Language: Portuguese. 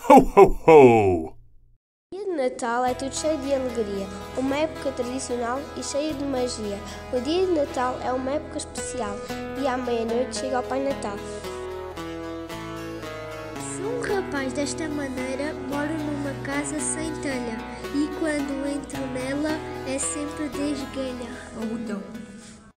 Ho, ho, ho! O dia de Natal é tudo cheio de alegria, uma época tradicional e cheia de magia. O dia de Natal é uma época especial e à meia-noite chega o Pai Natal. Se um rapaz desta maneira mora numa casa sem telha e quando entro nela é sempre desgalha. Ou então